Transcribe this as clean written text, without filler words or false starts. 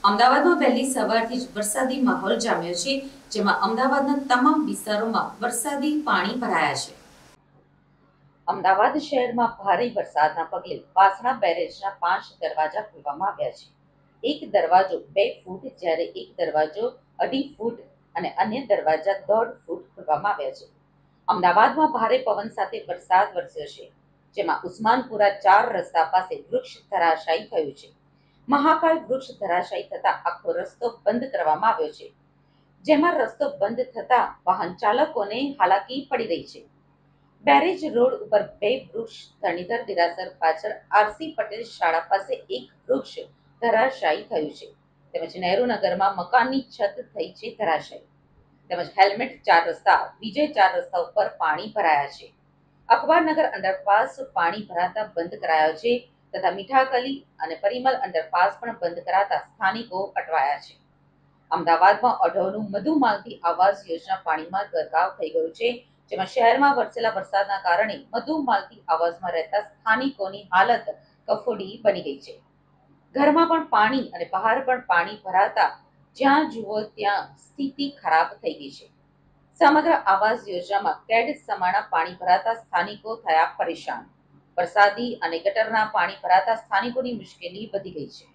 અમદાવાદમાં વહેલી સવારથી જ વરસાદી માહોલ જામ્યો છે, જેમાં અમદાવાદના તમામ વિસ્તારોમાં વરસાદી પાણી ભરાયા છે. અમદાવાદ શહેરમાં ભારે વરસાદના પગલે વાસણા બેરેજના 5 દરવાજા ખોલવામાં આવ્યા છે. એક દરવાજો 2 ફૂટ, જ્યારે એક દરવાજો 2.5 ફૂટ અને અન્ય દરવાજા 1.5 ફૂટ ખોલવામાં આવ્યા છે. અમદાવાદમાં ભારે પવન સાથે વરસાદ વરસ્યો છે, જેમાં ઉસ્માનપુરા 4 રસ્તા પાસે વૃક્ષ ધરાશાયી થયું છે. મહાકાય વૃક્ષ ધરાશાયી થતા આખો રસ્તો બંધ કરવામાં આવ્યો છે, જેમાં રસ્તો બંધ થતા વાહન ચાલકોને હાલાકી પડી રહી છે. બેરેજ રોડ ઉપર 2 વૃક્ષ, ધરણીધર દેરાસર પાછળ આરસી પટેલ શાળા પાસે એક વૃક્ષ ધરાશાયી થયું છે, તેમજ નહેરુનગરમાં મકાનની છત થઈ છે ધરાશાયી, તેમજ હેલ્મેટ 4 રસ્તા, વિજય 4 રસ્તા ઉપર પાણી ભરાયા છે. અખબારનગર અંડરપાસ પાણી ભરાતા બંધ કરાયો છે, તથા મીઠાકલી અને પરિમલ અંડરપાસ પણ બંધ કરાતા સ્થાનિકો અટવાયા છે. અમદાવાદમાં અઢોનું મધુમાલતી આવાસ યોજના પાણીમાં ગરકાવ થઈ ગયું છે, જેમાં શહેરમાં વરસેલા વરસાદના કારણે મધુમાલતી આવાસમાં રહેતા સ્થાનિકોની હાલત કફોડી બની ગઈ છે. ઘરમાં પણ પાણી અને બહાર પણ પાણી ભરાતા જ્યાં જુઓ ત્યાં સ્થિતિ ખરાબ થઈ ગઈ છે. સમગ્ર આવાસ યોજનામાં કેડ સમાણા પાણી ભરાતા સ્થાનિકો થયા પરેશાન. વરસાદી અને ગટરના પાણી ભરાતા સ્થાનિકોની મુશ્કેલી વધી ગઈ છે.